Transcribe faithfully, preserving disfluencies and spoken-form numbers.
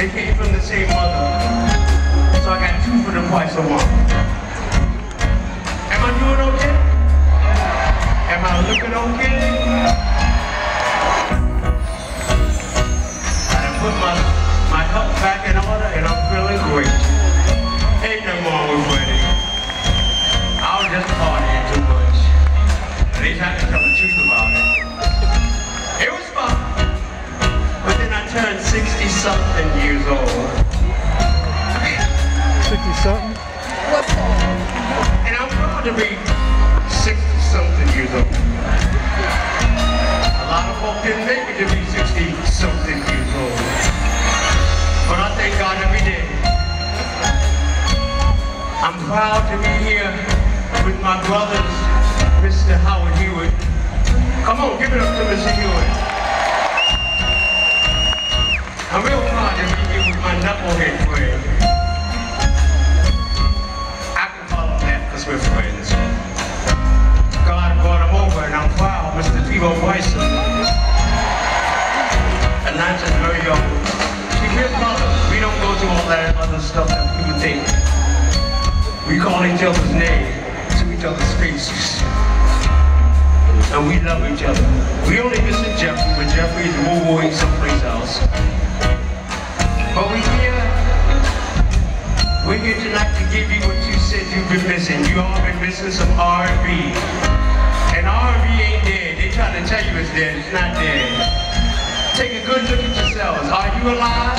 They came from the same mother. So I got two for the price of one. Am I doing okay? Am I looking okay? I done put my, my health back in order and I'm feeling great. Ain't nothing wrong with Freddie. I was just partying too much. At least I can tell the truth about it. It was fun. But then I turned sixty something years old. sixty something? What's that? And I'm proud to be sixty something years old. A lot of folk didn't make it to be sixty something years old. But I thank God every day. I'm proud to be here with my brothers, Mister Howard Hewitt. Come on, give it up to Mister Hewitt. I'm real proud to be here with my knucklehead friend. I can call him that because we're friends. God brought him over and I'm proud, Mister T-Bo Bryson. Atlanta's very young. See, we're brothers. We don't go through all that other stuff that people think. We call each other's name to each other's faces. And we love each other. We only miss Jeffrey, but Jeffrey is woo-wooing someplace else. But we're here. We're here tonight to give you what you said you've been missing. You all been missing some R and B. And R and B ain't dead. They try to tell you it's dead. It's not dead. Take a good look at yourselves. Are you alive?